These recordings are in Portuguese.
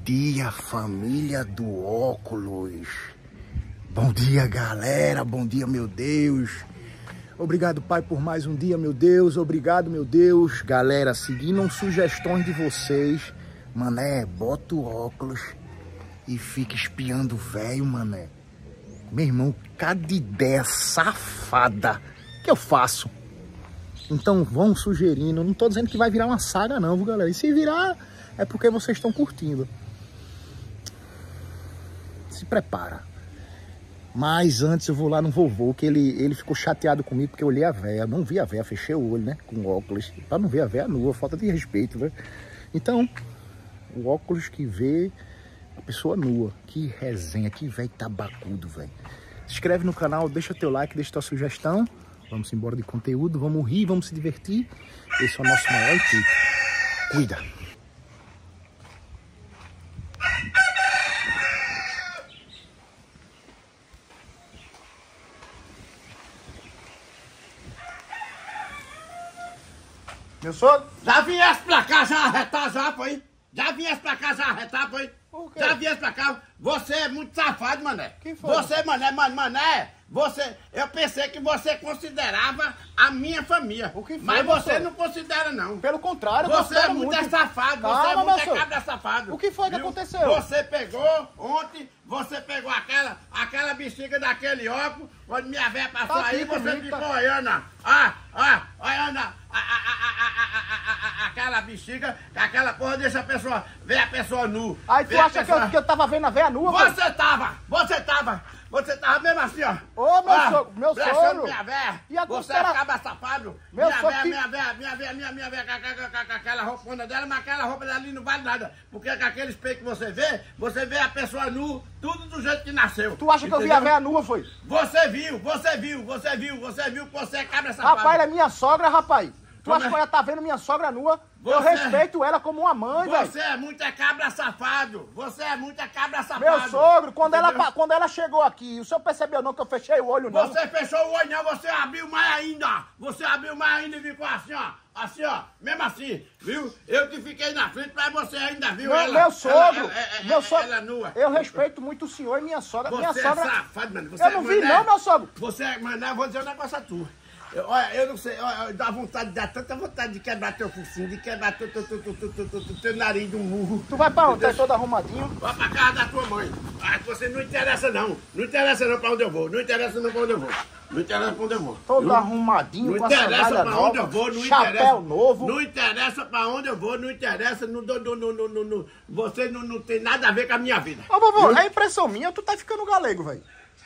dia, família do óculos. Bom dia, galera. Bom dia, meu Deus. Obrigado, Pai, por mais um dia, meu Deus. Obrigado, meu Deus. Galera, seguindo sugestões de vocês, mané, bota o óculos e fica espiando o velho, mané. Meu irmão, cada ideia safada que eu faço. Então vão sugerindo. Não tô dizendo que vai virar uma saga não, viu, galera? E se virar, é porque vocês estão curtindo. Se prepara. Mas antes eu vou lá no vovô, que ele ficou chateado comigo porque eu olhei a véia. Não vi a véia, fechei o olho, né? Com óculos. Pra não ver a véia nua, falta de respeito, né? Então, o óculos que vê a pessoa nua. Que resenha, que velho tabacudo, velho. Se inscreve no canal, deixa teu like, deixa tua sugestão. Vamos embora de conteúdo, vamos rir, vamos se divertir. Esse é o nosso maior intuito. Cuida. Meu sogro? Já viesse pra cá, já arretar já, foi? Já viesse pra cá, já arretar, foi? Já viesse pra cá. Você é muito safado, mané. Quem foi? Você, mané, você... Eu pensei que você considerava a minha família. O que foi, mas meu você sogro? não considera, não. Pelo contrário, Você é muito safado, Calma, você é meu muito sogro. cabra safado. O que foi que viu? aconteceu? Você pegou ontem, você pegou aquela bexiga daquele óculos, quando minha véia passou Tá aqui aí, você comigo, ficou tá. olhando, olhando aquela bexiga, aquela porra deixa a pessoa ver a pessoa nu. Aí tu Ver a acha pessoa... que eu tava vendo a véia nua? Você tava mesmo assim, ó. Ô, meu Brechando sogro. minha véia. E a Você costela- acaba safado. Meu Minha sogro, véia, com aquela roupona dela, mas aquela roupa dela ali não vale nada. Porque com aquele espelho que você vê a pessoa nu, tudo do jeito que nasceu. Tu acha que eu vi a véia nua, foi? Você viu que você é cabra safado. Rapaz, ela é minha sogra, rapaz. Tu Como acha é? que ela tá vendo minha sogra nua? Eu Você- respeito ela como uma mãe, velho. Você é muita cabra safado. Você é muita cabra safado. Meu sogro, quando Entendeu? ela chegou aqui, o senhor percebeu não que eu fechei o olho, não? Você fechou o olho, não, você abriu mais ainda. Você abriu mais ainda e ficou assim, ó. Assim, ó. Mesmo assim, viu? Eu que fiquei na frente, mas você ainda viu Meu sogro, meu sogro, ela nua. eu respeito muito o senhor e minha sogra. Você Minha é sogra... safado, mano. Você Eu não vi não, meu sogro. Você é, mano, eu vou dizer um negócio a tu. Olha, eu não sei, olha, dá vontade, dá tanta vontade de quebrar teu focinho, de quebrar teu nariz de um murro. Tu vai pra onde? Tá todo arrumadinho. Vai pra casa da tua mãe. Ah, você não interessa não. Não interessa não pra onde eu vou. Não interessa não pra onde eu vou. Não interessa pra onde eu vou. Todo viu? arrumadinho, Não com a interessa sandália pra nova, onde eu vou, não chapéu interessa. novo. Não interessa pra onde eu vou, não interessa. Você não tem nada a ver com a minha vida. Ô, vovô, Viu? é impressão minha, tu tá ficando galego, velho.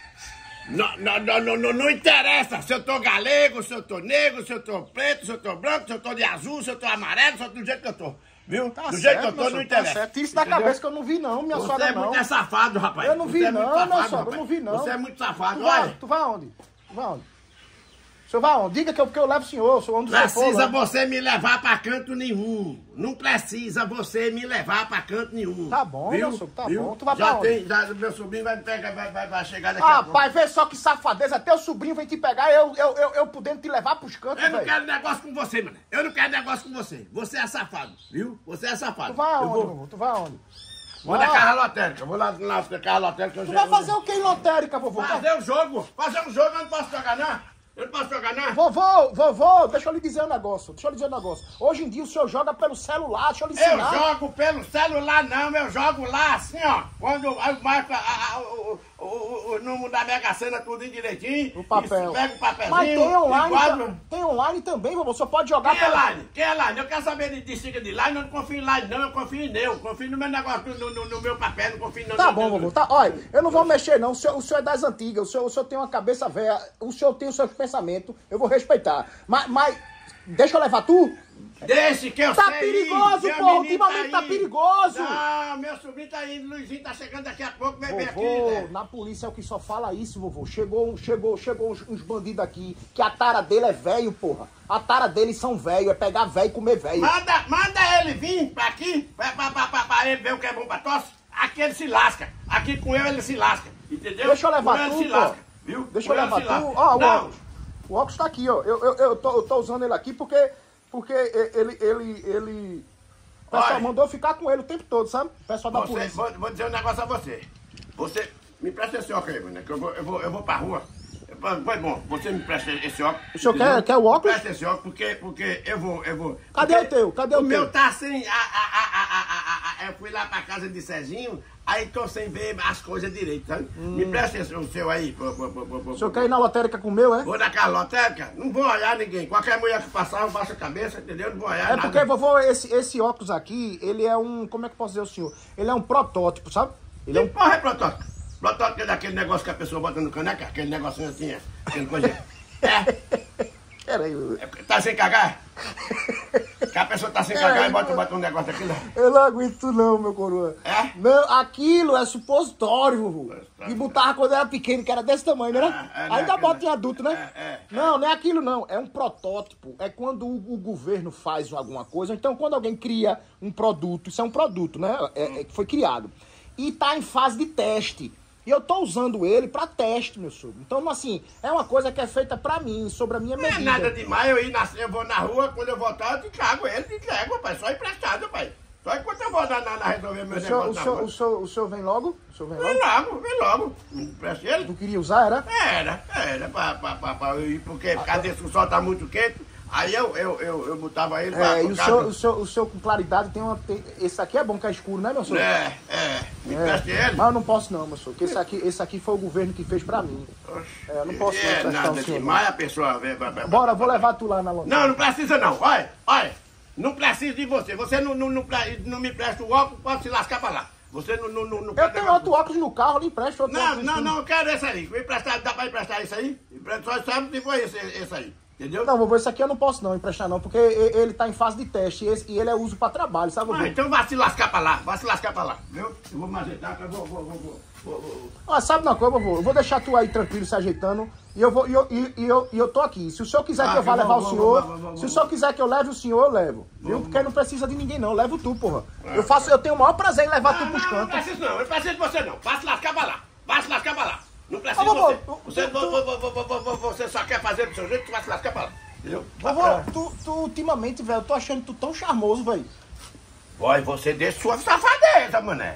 Não interessa se eu tô galego, se eu tô negro, se eu tô preto, se eu tô branco, se eu tô de azul, se eu tô amarelo, se eu tô do jeito que eu tô. Viu? Tá do certo, jeito que eu tô, meu não sogro, interessa. Tá certo. Tira isso da Entendeu? cabeça que eu não vi não, minha Você sogra é não. muito safado, rapaz. Eu não vi Você é muito não, safado, meu sogro, eu rapaz. não vi não. Você é muito safado, Tu vai, olha. tu vai aonde? Tu vai aonde? O senhor vai aonde? Diga que eu levo o senhor, onde o senhor for. Precisa né? você me levar pra canto nenhum. Não precisa você me levar pra canto nenhum. Tá bom, viu? meu sogro, tá Viu? bom. Tu vai já pra onde? tem, já, meu sobrinho vai chegar daqui a pouco. Rapaz, vê só que safadeza. Teu sobrinho vem te pegar, eu podendo te levar pros cantos, Eu não velho. quero negócio com você, mano. Eu não quero negócio com você. Você é safado, viu? Você é safado. Tu vai Eu aonde, vou, vovô? Tu vai aonde? vou na casa lotérica. Eu vou lá na casa lotérica. Tu vai fazer o que em lotérica, vovô? Fazer um jogo. Fazer um jogo, eu não posso jogar, não. Eu não posso jogar, não. Vovô, deixa eu lhe dizer um negócio. Hoje em dia o senhor joga pelo celular, deixa eu lhe Eu ensinar. jogo pelo celular, não. Eu jogo lá, assim, ó. Quando eu marco o número da Mega Sena tudo direitinho. O papel. Isso, pega o papelzinho. Mas tem online, enquadro. tem online também, vovô. Você pode jogar Quem é pela... line? Quem é line? Eu quero saber de sticker de line, eu não confio em line, não. Eu confio em Deus. Confio no meu negócio, no meu papel, não confio Tá bom, vovô. Tá, olha, eu não vou mexer, não. O senhor é das antigas. O senhor tem uma cabeça velha. O senhor tem os seus pensamentos. Eu vou respeitar. Mas deixa eu levar tu? Deixe que eu Tá sei. perigoso, Meu pô. menino Ultimamente tá indo. perigoso. Não, meu sobrinho tá indo. Luizinho tá chegando daqui a pouco. Vai ver aqui, Vovô, né? na polícia é o que só fala isso, vovô. Chegou uns bandidos aqui, que a tara dele é velho, porra. A tara deles são velho, é pegar velho e comer velho. Manda ele vir pra aqui, pra ele ver o que é bom pra tosse. Aqui ele se lasca. Aqui com ele se lasca. Entendeu? Deixa eu levar com ele tu, se pô. lasca. Viu? Deixa Com eu ele levar se lasca. tu. Ó, o Não. óculos. O óculos tá aqui, ó. Eu tô usando ele aqui porque ele... O pessoal mandou eu ficar com ele o tempo todo, sabe? O pessoal da polícia. Vou dizer um negócio a você. Você me presta esse óculos aí, mano, que eu vou pra rua. Foi bom, você me presta esse óculos. O senhor quer o óculos? Presta esse óculos, porque eu vou. Cadê o teu? Cadê o teu? O meu tá sem. Eu fui lá pra casa de Serginho, aí tô sem ver as coisas direito, sabe? Me presta o seu aí. O senhor quer ir na lotérica com o meu, é? Vou naquela lotérica? Não vou olhar ninguém. Qualquer mulher que passar, eu baixo a cabeça, entendeu? Não vou olhar nada. É porque, vovô, esse óculos aqui, ele é um... Como é que eu posso dizer ao senhor? Ele é um protótipo, sabe? Ele é um... Porra, é protótipo. Protótipo é daquele negócio que a pessoa bota no caneca, aquele negocinho assim, aquele coisa. Peraí. Tá sem cagar? Que a pessoa tá sem cagar e bota um negócio aqui, né? Eu não aguento não, meu coroa. É? Não, aquilo é supositório, vovô. E botava quando era pequeno, que era desse tamanho, né? Ainda bota em adulto, né? Não, não é aquilo não. É um protótipo. É quando o governo faz alguma coisa. Então, quando alguém cria um produto, isso é um produto, né? Que foi criado. E tá em fase de teste. E eu tô usando ele pra teste, meu sogro. Então, assim, é uma coisa que é feita pra mim, sobre a minha medida. Não é nada demais, eu vou na rua, quando eu voltar, eu te trago ele, te entrego, pai. Só emprestado, pai. Só enquanto eu vou resolver meu negócio na rua. O senhor vem logo? O senhor vem logo? Vem logo. Me empresta ele? Tu queria usar, era? Era, pra eu ir, porque por causa desse sol tá muito quente. Aí eu botava ele pra... E o senhor com claridade esse aqui é bom que é escuro, né, meu senhor? Me empresta ele. Mas eu não posso não, meu senhor, porque esse aqui foi o governo que fez pra mim. Eu não posso não emprestar nada o senhor. demais, a pessoa... Bora, vou levar tu lá na loja. Não precisa não, olha, não preciso de você. Você não me presta o óculos, pode se lascar pra lá. Você não eu tenho outro óculos no carro, eu lhe empresto outro óculos. Não, eu quero esse aí. Dá pra emprestar esse aí? Só sabe se foi esse aí. Entendeu? Não, vovô, esse aqui eu não posso não emprestar não, porque ele tá em fase de teste e ele é uso pra trabalho, sabe, vovô? Então vai se lascar pra lá, viu? Eu vou me ajeitar, eu vou. Sabe uma coisa, vovô? Eu vou deixar tu aí tranquilo, se ajeitando, e eu tô aqui. Se o senhor quiser que eu vá levar o senhor, se o senhor quiser que eu leve o senhor, eu levo, viu? Porque não precisa de ninguém não, eu levo tu, porra. Eu tenho o maior prazer em levar tu pros cantos. Não preciso de você não, vai se lascar pra lá. Não precisa de você só quer fazer do seu jeito, tu vai se lascar pra lá. Entendeu? Vovô, tu ultimamente, velho, eu tô achando tu tão charmoso, velho. Vai, você deixa sua safadeza, mané.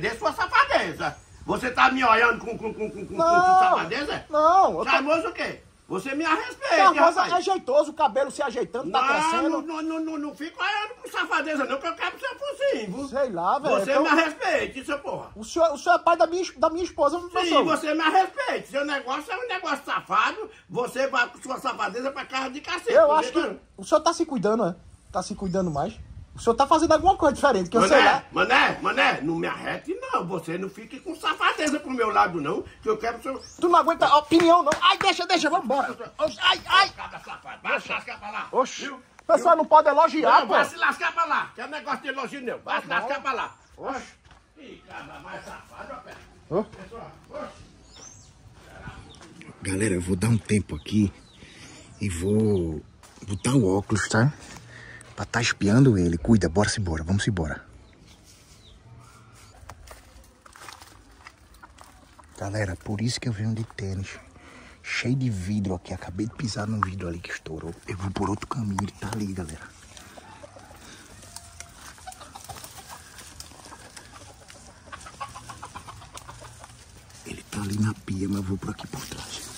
Você tá me olhando com safadeza? Não. Charmoso o quê? Você me respeita, charmoso rapaz. É jeitoso, o cabelo se ajeitando, tá crescendo. Não fico olhando com safadeza não, que eu quero ser focinho. Sei lá, velho. Você me respeite, seu porra. O senhor é pai da minha esposa, não Sim, você me respeite. Seu negócio é um negócio safado, você vai com sua safadeza pra casa de cacete. Eu acho que o senhor tá se cuidando, né? Tá se cuidando mais. O senhor tá fazendo alguma coisa diferente, que eu sei lá. Mané, não me arrete não. Você não fique com safadeza pro meu lado não, que eu quero seu... Tu não aguenta opinião não. Ai, deixa, vamos embora. Ai. Vai se lascar pra lá. Oxi. O pessoal não pode elogiar, pô. Vai se lascar pra lá. Que é negócio de elogio não. Vai se lascar pra lá. Oxi. Ih, cara, mais safado, rapaz. Galera, eu vou dar um tempo aqui e vou botar o óculos, tá? Pra tá espiando ele. Cuida, bora-se embora, vamos embora. Galera, por isso que eu venho de tênis. Cheio de vidro aqui. Acabei de pisar num vidro ali que estourou. Eu vou por outro caminho, ele tá ali, galera. Ele tá ali na pia, mas eu vou por aqui por trás.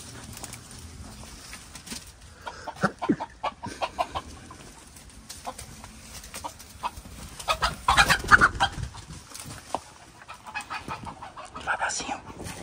Devagarzinho.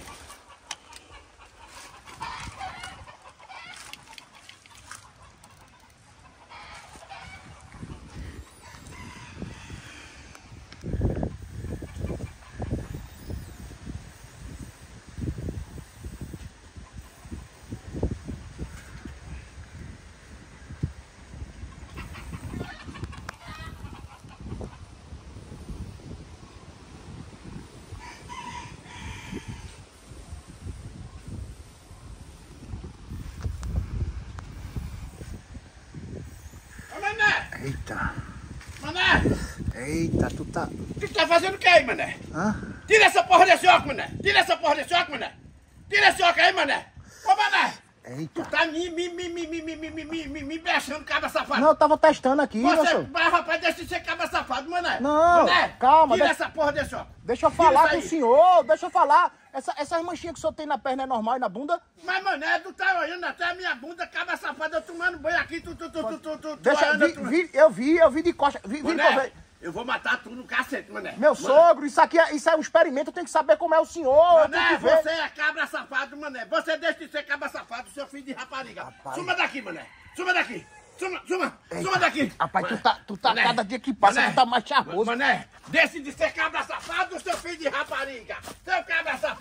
Eita. Mané! Eita, tu tá... Tu tá fazendo o que aí, mané? Hã? Tira essa porra desse óculos, mané! Tira esse óculos aí, mané! Ô, mané! Eita. Tu tá me mexendo, cabra safado. Não, eu tava testando aqui, Você, mas rapaz, deixa de ser cabra safado, mané. Não, mané, calma. Tira essa porra desse óculos. Deixa eu falar com o senhor, deixa eu falar. Essas manchinhas que o senhor tem na perna é normal e na bunda? Mas, mané, tu tá olhando até a minha bunda, cabra safado, eu tomando banho aqui, Deixa, eu vi de costa. Mané, eu vou matar tu no cacete, mané. Meu sogro, isso é um experimento, eu tenho que saber como é o senhor. Mané, você é cabra safado, mané. Você deixa de ser cabra safado, seu filho de rapariga. Rapaz. Suma daqui, mané. Suma daqui. Suma daqui. Rapaz, tu tá cada dia que passa, tu tá mais charmoso. Mané, deixe de ser cabra safado, seu filho de rapariga. Seu cabra safado.